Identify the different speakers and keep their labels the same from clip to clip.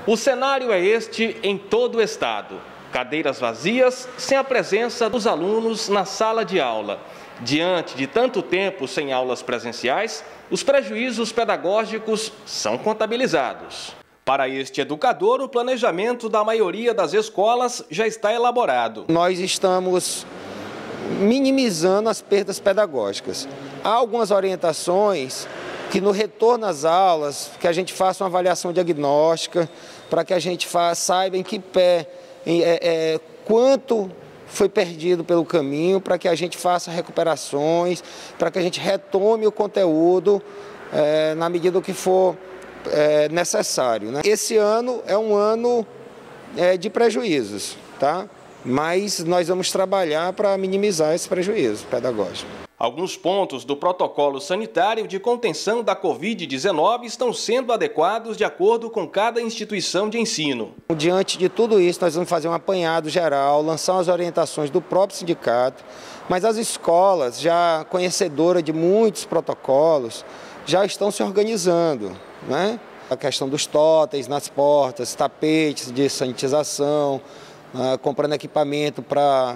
Speaker 1: O cenário é este em todo o estado. Cadeiras vazias, sem a presença dos alunos na sala de aula. Diante de tanto tempo sem aulas presenciais, os prejuízos pedagógicos são contabilizados. Para este educador, o planejamento da maioria das escolas já está elaborado.
Speaker 2: Nós estamos minimizando as perdas pedagógicas. Há algumas orientações que no retorno às aulas, que a gente faça uma avaliação diagnóstica, para que a gente saiba em que pé, quanto foi perdido pelo caminho, para que a gente faça recuperações, para que a gente retome o conteúdo na medida do que for necessário, né? Esse ano é um ano de prejuízos, tá? Mas nós vamos trabalhar para minimizar esse prejuízo pedagógico.
Speaker 1: Alguns pontos do protocolo sanitário de contenção da Covid-19 estão sendo adequados de acordo com cada instituição de ensino.
Speaker 2: Diante de tudo isso, nós vamos fazer um apanhado geral, lançar as orientações do próprio sindicato, mas as escolas, já conhecedoras de muitos protocolos, já estão se organizando, né? A questão dos totens nas portas, tapetes de sanitização, comprando equipamento para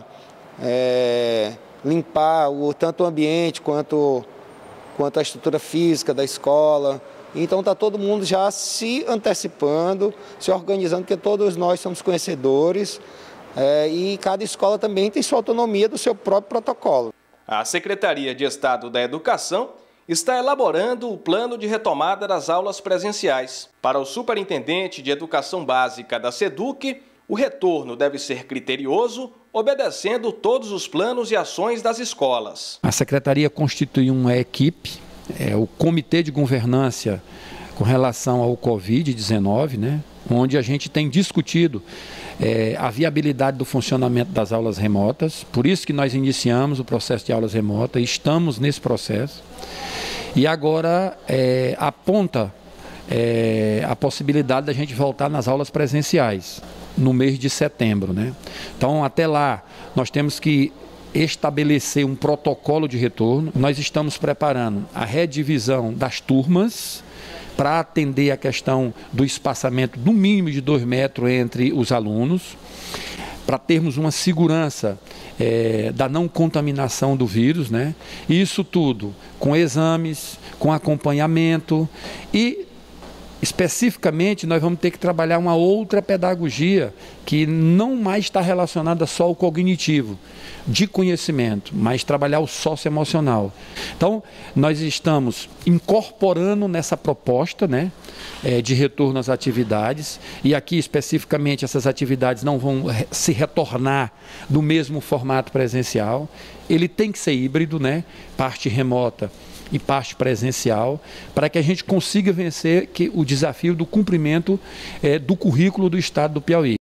Speaker 2: limpar tanto o ambiente quanto a estrutura física da escola. Então está todo mundo já se antecipando, se organizando, porque todos nós somos conhecedores e cada escola também tem sua autonomia do seu próprio protocolo.
Speaker 1: A Secretaria de Estado da Educação está elaborando o plano de retomada das aulas presenciais. Para o superintendente de Educação Básica da SEDUC, o retorno deve ser criterioso, obedecendo todos os planos e ações das escolas.
Speaker 3: A Secretaria constituiu uma equipe, o Comitê de Governança com relação ao Covid-19, né, onde a gente tem discutido a viabilidade do funcionamento das aulas remotas. Por isso que nós iniciamos o processo de aulas remotas, estamos nesse processo. E agora aponta a possibilidade da gente voltar nas aulas presenciais no mês de setembro, né? Então, até lá, nós temos que estabelecer um protocolo de retorno. Nós estamos preparando a redivisão das turmas para atender a questão do espaçamento no mínimo de 2 metros entre os alunos, para termos uma segurança da não contaminação do vírus, né? Isso tudo com exames, com acompanhamento e especificamente, nós vamos ter que trabalhar uma outra pedagogia que não mais está relacionada só ao cognitivo, de conhecimento, mas trabalhar o socioemocional. Então, nós estamos incorporando nessa proposta, né, de retorno às atividades, e aqui especificamente essas atividades não vão se retornar no mesmo formato presencial. Ele tem que ser híbrido, né, parte remota e parte presencial, para que a gente consiga vencer o desafio do cumprimento do currículo do Estado do Piauí.